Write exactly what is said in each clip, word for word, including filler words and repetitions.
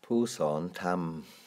ผู้สอนธรรม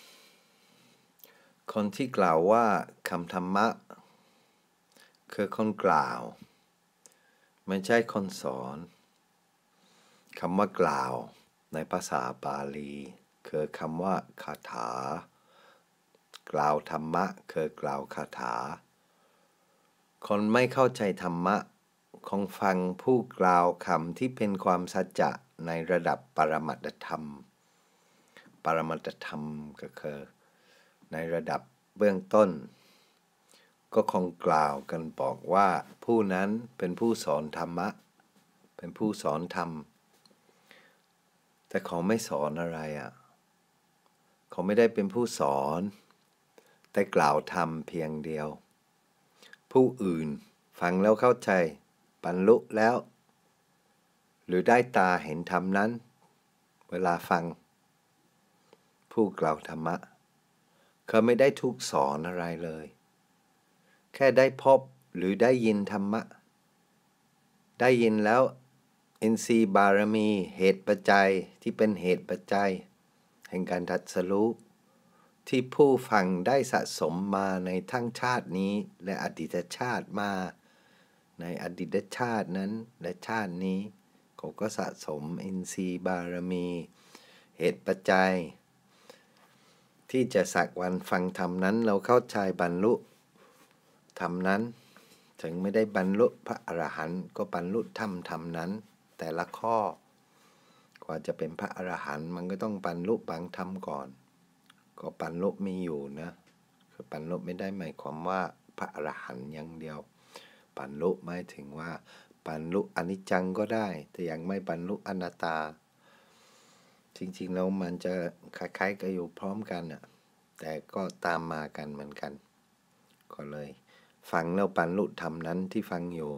คนที่กล่าวว่าคำธรรมะคือคนกล่าวไม่ใช่คนสอนคำว่ากล่าวในภาษาบาลีคือคำว่าคาถากล่าวธรรมะคือกล่าวคาถาคนไม่เข้าใจธรรมะคงฟังผู้กล่าวคำที่เป็นความสัจจะในระดับปรมัตถธรรมปรมัตถธรรมก็คือในระดับเบื้องต้นก็คงกล่าวกันบอกว่าผู้นั้นเป็นผู้สอนธรรมะเป็นผู้สอนธรรมแต่เขาไม่สอนอะไรอ่ะเขาไม่ได้เป็นผู้สอนแต่กล่าวธรรมเพียงเดียวผู้อื่นฟังแล้วเข้าใจบรรลุแล้วหรือได้ตาเห็นธรรมนั้นเวลาฟังผู้กล่าวธรรมะเขาไม่ได้ถูกสอนอะไรเลยแค่ได้พบหรือได้ยินธรรมะได้ยินแล้วอินทรีย์บารมีเหตุปัจจัยที่เป็นเหตุปัจจัยแห่งการตรัสรู้ที่ผู้ฟังได้สะสมมาในทั้งชาตินี้และอดีตชาติมาในอดีตชาตินั้นและชาตินี้เขาก็สะสมอินทรีย์บารมีเหตุปัจจัยที่จะสักวันฟังธรรมนั้นเราเข้าใจบรรลุธรรมนั้นถึงไม่ได้บรรลุพระอรหันต์ก็บรรลุธรรมธรรมนั้นแต่ละข้อกว่าจะเป็นพระอรหันต์มันก็ต้องบรรลุบางธรรมก่อนก็บรรลุมีอยู่นะคือบรรลุไม่ได้หมายความว่าพระอรหันต์อย่างเดียวบรรลุหมายถึงว่าบรรลุอนิจจังก็ได้แต่ยังไม่บรรลุอนัตตาจริงๆแล้วมันจะคล้ายๆกันอยู่พร้อมกันน่ะแต่ก็ตามมากันเหมือนกันก็เลยฟังแล้วบรรลุธรรมนั้นที่ฟังอยู่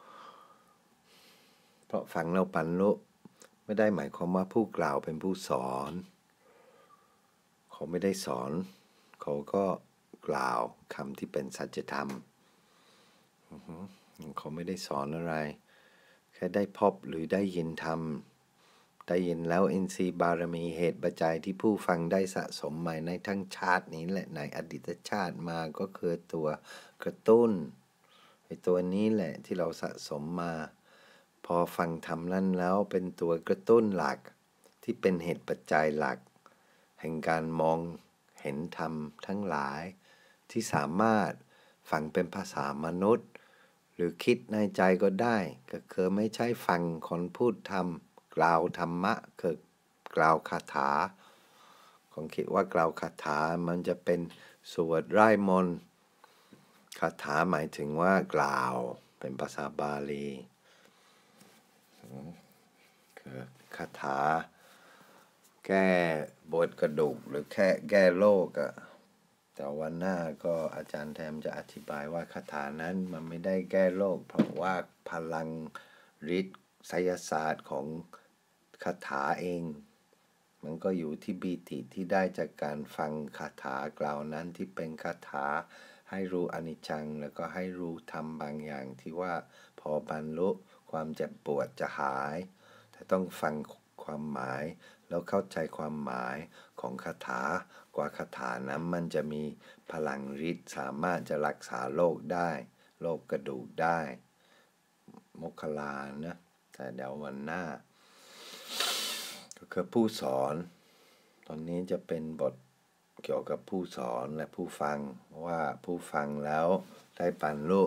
เพราะฟังแล้วบรรลุไม่ได้หมายความว่าผู้กล่าวเป็นผู้สอนเขาไม่ได้สอนเขาก็กล่าวคำที่เป็นสัจธรรมเขาไม่ได้สอนอะไรแค่ได้พบหรือได้ยินธรรมได้ยินแล้วอินทรีย์บารมีเหตุปัจจัยที่ผู้ฟังได้สะสมมาในทั้งชาตินี้และในอดีตชาติมาก็คือตัวกระตุ้นไอ้ตัวนี้แหละที่เราสะสมมาพอฟังธรรมนั้นแล้วเป็นตัวกระตุ้นหลักที่เป็นเหตุปัจจัยหลักแห่งการมองเห็นธรรมทั้งหลายที่สามารถฟังเป็นภาษามนุษย์หรือคิดในใจก็ได้ก็คือไม่ใช่ฟังคนพูดธรรมกล่าวธรรมะคือกล่าวคาถาผมคิดว่ากล่าวคาถามันจะเป็นสวดร่ายมนต์คาถาหมายถึงว่ากล่าวเป็นภาษาบาลีคือคาถาแก้ปวดกระดูกหรือแค่แก้โรคอะแต่วันหน้าก็อาจารย์แทมจะอธิบายว่าคาถานั้นมันไม่ได้แก้โรคเพราะว่าพลังฤทธิ์ไสยศาสตร์ของคาถาเองมันก็อยู่ที่บีติที่ได้จากการฟังคาถากล่าวนั้นที่เป็นคาถาให้รู้อนิจจังแล้วก็ให้รู้ธรรมบางอย่างที่ว่าพอบรรลุความเจ็บปวดจะหายแต่ต้องฟังความหมายแล้วเข้าใจความหมายของคาถากว่าคาถานั้นมันจะมีพลังฤทธิ์สามารถจะรักษาโรคได้โรคกระดูกได้มกลานะแต่เดี๋ยววันหน้าก็คือผู้สอนตอนนี้จะเป็นบทเกี่ยวกับผู้สอนและผู้ฟังว่าผู้ฟังแล้วได้บรรลุ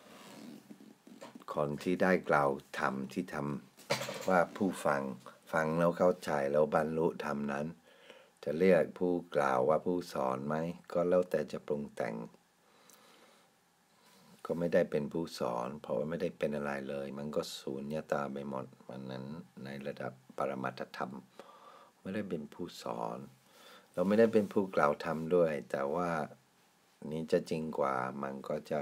คนที่ได้กล่าวธรรมที่ทำว่าผู้ฟังฟังแล้วเข้าใจแล้วบรรลุธรรมนั้นจะเรียกผู้กล่าวว่าผู้สอนไหมก็แล้วแต่จะปรุงแต่งก็ไม่ได้เป็นผู้สอนเพราะว่าไม่ได้เป็นอะไรเลยมันก็สูญญตาไปหมดมันนั้นในระดับปรมัตถธรรมไม่ได้เป็นผู้สอนเราไม่ได้เป็นผู้กล่าวธรรมด้วยแต่ว่านี้จะจริงกว่ามันก็จะ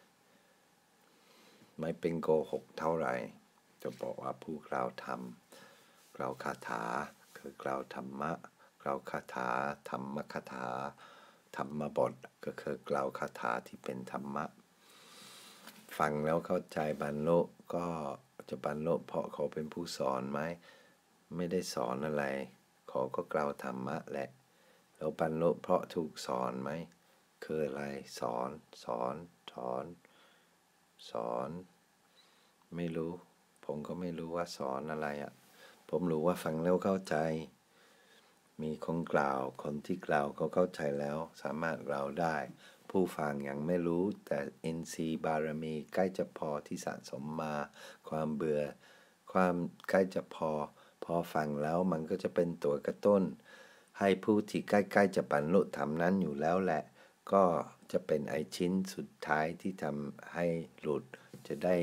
ไม่เป็นโกหกเท่าไหร่จะบอกว่าผู้กล่าวธรรมกล่าวคาถาคือกล่าวธรรมะกล่าวคาถาธรรมคาถาธรรมบทก็คือกล่าวคาถาที่เป็นธรรมะฟังแล้วเข้าใจบรรลุก็จะบรรลุเพราะเขาเป็นผู้สอนไหมไม่ได้สอนอะไรเขเขาก็กล่าวธรรมะแหละแล้วบรรลุเพราะถูกสอนไหมคืออะไรสอนสอนสอนสอนไม่รู้ผมก็ไม่รู้ว่าสอนอะไรอ่ะผมรู้ว่าฟังแล้วเข้าใจมีคนกล่าวคนที่กล่าวเขาเข้าใจแล้วสามารถกล่าวได้ผู้ฟังยังไม่รู้แต่อินทรีย์บารมีใกล้จะพอที่สะสมมาความเบื่อความใกล้จะพอพอฟังแล้วมันก็จะเป็นตัวกระตุ้นให้ผู้ที่ใกล้ๆจะบรรลุธรรมนั้นอยู่แล้วแหละก็จะเป็นไอชิ้นสุดท้ายที่ทำให้หลุดจะได้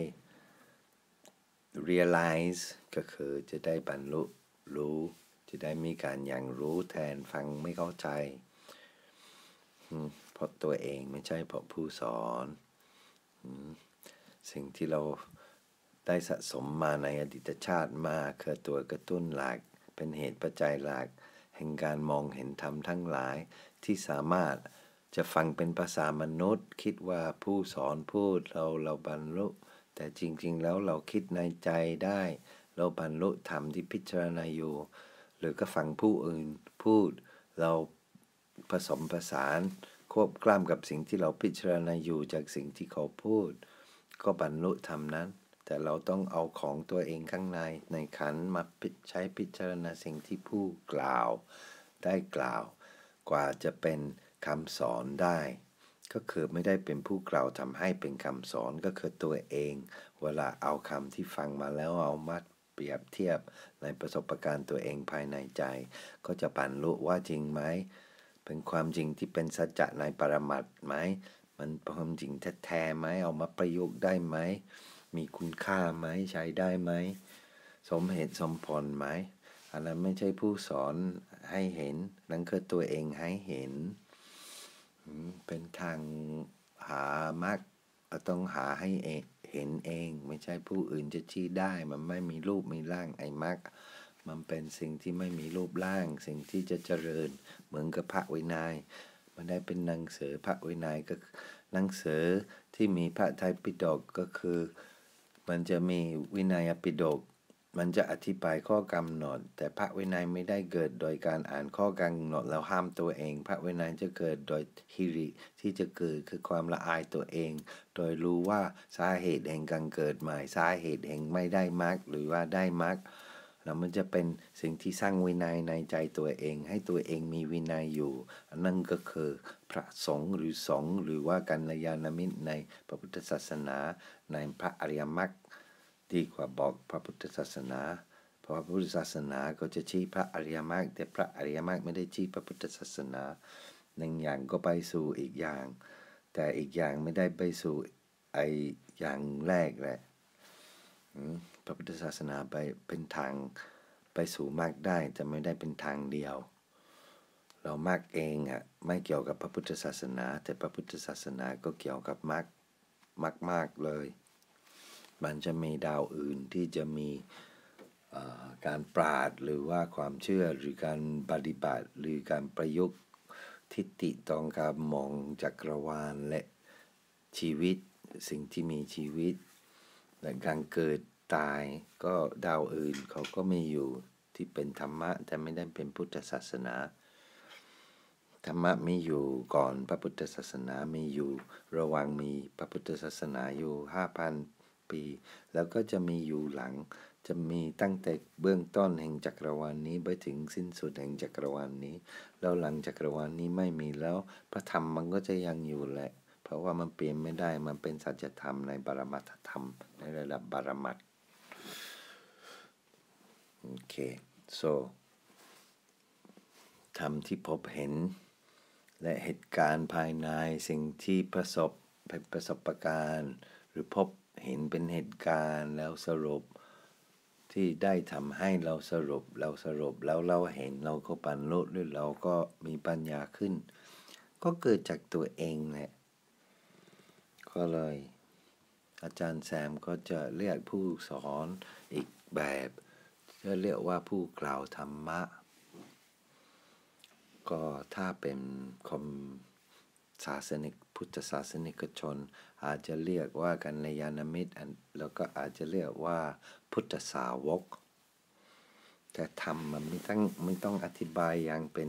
realize ก็คือจะได้บรรลุรู้จะได้มีการอย่างรู้แทนฟังไม่เข้าใจเพราะตัวเองไม่ใช่เพราะผู้สอนสิ่งที่เราได้สะสมมาในอดีตชาติมาคือตัวกระตุ้นหลักเป็นเหตุปัจจัยหลักแห่งการมองเห็นธรรมทั้งหลายที่สามารถจะฟังเป็นภาษามนุษย์คิดว่าผู้สอนพูดเราเราบรรลุแต่จริงๆแล้วเราคิดในใจได้เราบรรลุธรรมที่พิจารณาอยู่หรือก็ฟังผู้อื่นพูดเราผสมผสานควบกล้ำกับสิ่งที่เราพิจารณาอยู่จากสิ่งที่เขาพูดก็บรรลุธรรมนั้นแต่เราต้องเอาของตัวเองข้างในในขันมาใช้พิจารณาสิ่งที่ผู้กล่าวได้กล่าวกว่าจะเป็นคำสอนได้ก็คือไม่ได้เป็นผู้กล่าวทำให้เป็นคำสอนก็คือตัวเองเวลาเอาคำที่ฟังมาแล้วเอามาเปรียบเทียบในประสบการณ์ตัวเองภายในใจก็จะบรรลุว่าจริงไหมเป็นความจริงที่เป็นสัจจะในปรมัตถ์ไหมมันความจริงแท้ๆไหมเอามาประยุกต์ได้ไหมมีคุณค่าไหมใช้ได้ไหมสมเหตุสมผลไหมอันนั้นไม่ใช่ผู้สอนให้เห็นนั่นคือตัวเองให้เห็นเป็นทางหามรรคต้องหาให้เองเห็นเองไม่ใช่ผู้อื่นจะชี้ได้มันไม่มีรูปมีร่างไอ้มรรคมันเป็นสิ่งที่ไม่มีรูปร่างสิ่งที่จะเจริญเหมือนกับพระวินัยมันได้เป็นหนังสือพระวินัยก็หนังสือที่มีพระไตรปิฎกก็คือมันจะมีวินัยปิฎกมันจะอธิบายข้อกำหนดแต่พระวินัยไม่ได้เกิดโดยการอ่านข้อกำหนดแล้วห้ามตัวเองพระวินัยจะเกิดโดยฮิริที่จะเกิดคือความละอายตัวเองโดยรู้ว่าสาเหตุแห่งการเกิดใหม่สาเหตุแห่งไม่ได้มรรคหรือว่าได้มรรคแล้วมันจะเป็นสิ่งที่สร้างวินัยในใจตัวเองให้ตัวเองมีวินัยอยู่นั่นก็คือพระสงฆ์หรือสงฆ์หรือว่ากัลยาณมิตรในพระพุทธศาสนาในพระอริยมรรคดีกว่าบอกพระพุทธศาสนาเพราะพระพุทธศาสนาก็จะชี้พระอริยมรรคแต่พระอริยมรรคไม่ได้ชี้พระพุทธศาสนาหนึ่งอย่างก็ไปสู่อีกอย่างแต่อีกอย่างไม่ได้ไปสู่ไออย่างแรกแหละพระพุทธศาสนาไปเป็นทางไปสู่มรรคได้แต่ไม่ได้เป็นทางเดียวเรามรรคเองอ่ะไม่เกี่ยวกับพระพุทธศาสนาแต่พระพุทธศาสนาก็เกี่ยวกับมรรคมากๆเลยมันจะมีดาวอื่นที่จะมีการปราดหรือว่าความเชื่อหรือการปฏิบัติหรือการประยุกต์ทิฏฐิตองการมองจักรวาลและชีวิตสิ่งที่มีชีวิตและการเกิดตายก็ดาวอื่นเขาก็มีอยู่ที่เป็นธรรมะแต่ไม่ได้เป็นพุทธศาสนาธรรมะมีอยู่ก่อนพระพุทธศาสนามีอยู่ระหว่างมีพระพุทธศาสนาอยู่ ห้าพัน ปีแล้วก็จะมีอยู่หลังจะมีตั้งแต่เบื้องต้นแห่งจักรวาล น, นี้ไปถึงสิ้นสุดแห่งจักรวาล น, นี้แล้วหลังจักรวาล นนี้ไม่มีแล้วพระธรรมมันก็จะยังอยู่แหละเพราะว่ามันเปลี่ยนไม่ได้มันเป็นสัจธรรมในปรมัตถธรรมในระดับปรมัตถ์โอเค so ธรรมที่พบเห็นและเหตุการณ์ภายในสิ่งที่ประสบเป็นประสบการณ์หรือพบเห็นเป็นเหตุการณ์แล้วสรุปที่ได้ทำให้เราสรุปเราสรุปแล้วเราเห็นเราก็บรรลุหรือเราก็มีปัญญาขึ้นก็เกิดจากตัวเองแหละก็เลยอาจารย์แซมก็จะเรียกผู้สอนอีกแบบจะเรียกว่าผู้กล่าวธรรมะก็ถ้าเป็นคมศาสนิกพุทธศาสนิกชนอาจจะเรียกว่ากัลยาณมิตรแล้วก็อาจจะเรียกว่าพุทธสาวกแต่ธรรมมันไม่ต้องไม่ต้องอธิบายอย่างเป็น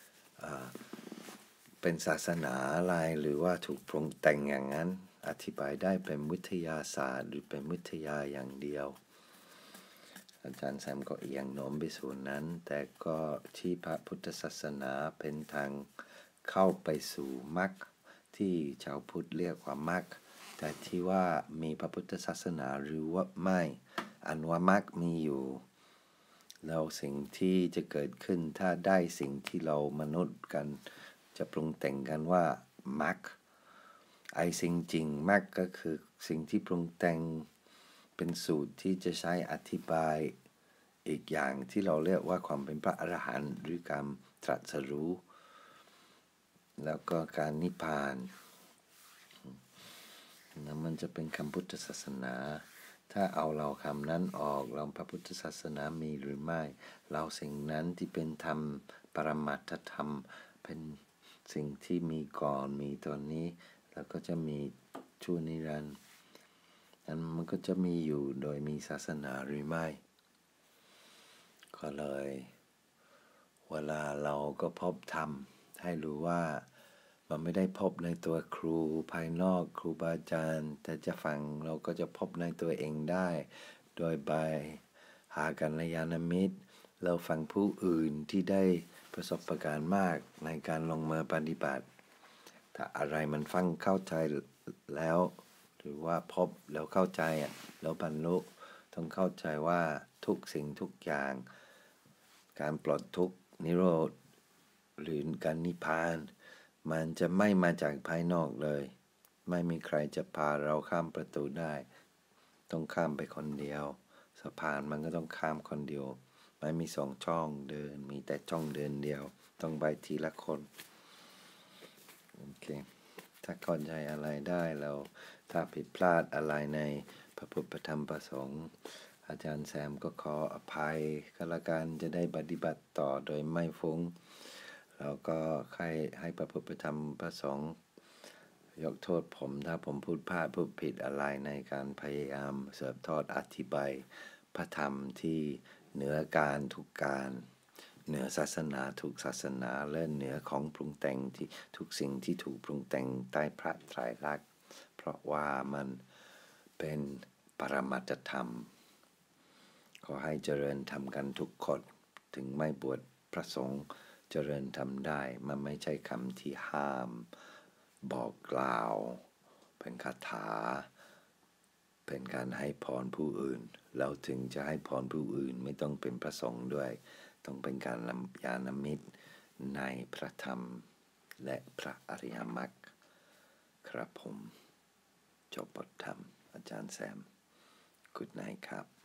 เป็นศาสนาอะไรหรือว่าถูกปรุงแต่งอย่างนั้นอธิบายได้เป็นวิทยาศาสตร์หรือเป็นวิทยาอย่างเดียวอาจารย์แซมก็เอียงโน้มไปส่วนนั้นแต่ก็ที่พระพุทธศาสนาเป็นทางเข้าไปสู่มรรคที่ชาวพุทธเรียกว่ามรรคแต่ที่ว่ามีพระพุทธศาสนาหรือว่าไม่อันว่ามรรคมีอยู่แล้วสิ่งที่จะเกิดขึ้นถ้าได้สิ่งที่เรามนุษย์กันจะปรุงแต่งกันว่ามรรคไอ้สิ่งจริงมรรคก็คือสิ่งที่ปรุงแต่งเป็นสูตรที่จะใช้อธิบายอีกอย่างที่เราเรียกว่าความเป็นพระอรหันต์หรือการตรัสรู้แล้วก็การนิพพานนั่นมันจะเป็นคำพุทธศาสนาถ้าเอาเราคำนั้นออกเราพระพุทธศาสนามีหรือไม่เราสิ่งนั้นที่เป็นธรรมปรมัตถธรรมเป็นสิ่งที่มีก่อนมีตอนนี้แล้วก็จะมีชั่วนิรันดร์นั้นมันก็จะมีอยู่โดยมีศาสนาหรือไม่ก็เลยเวลาเราก็พบธรรมให้รู้ว่ามันไม่ได้พบในตัวครูภายนอกครูบาอาจารย์แต่จะฟังเราก็จะพบในตัวเองได้โดยไปหากัลยาณมิตรเราฟังผู้อื่นที่ได้ประสบการณ์มากในการลงมือปฏิบัติถ้าอะไรมันฟังเข้าใจแล้วหรือว่าพบแล้วเข้าใจอ่ะแล้วบรรลุต้องเข้าใจว่าทุกสิ่งทุกอย่างการปลดทุกข์นิโรธหรือการนิพพานมันจะไม่มาจากภายนอกเลยไม่มีใครจะพาเราข้ามประตูได้ต้องข้ามไปคนเดียวสะพานมันก็ต้องข้ามคนเดียวไม่มีสองช่องเดินมีแต่ช่องเดินเดียวต้องไปทีละคนโอเคถ้าเข้าใจอะไรได้แล้วถ้าผิดพลาดอะไรในพระพุทธธรรมประสงค์อาจารย์แซมก็ขออภัยก็แล้วกันจะได้ปฏิบัติต่อโดยไม่ฟุ้งแล้วก็ให้ให้พระพุทธธรรมประสงค์ยกโทษผมถ้าผมพูดพลาดพูดผิดอะไรในการพยายามเสิร์ฟทอดอธิบายพระธรรมที่เหนือการทุกการเหนือศาสนาทุกศาสนาและเหนือของปรุงแต่งที่ทุกสิ่งที่ถูกปรุงแต่งใต้พระไตรลักษณ์เพราะว่ามันเป็นปรมัตถธรรมขอให้เจริญธรรมกันทุกคนถึงไม่บวชพระสงฆ์เจริญธรรมได้มันไม่ใช่คำที่ห้ามบอกกล่าวเป็นคาถาเป็นการให้พรผู้อื่นแล้วถึงจะให้พรผู้อื่นไม่ต้องเป็นพระสงฆ์ด้วยต้องเป็นการญาณมิตรในพระธรรมและพระอริยมรรคครับผมจบบทธรรมอาจารย์แซม Good night ครับ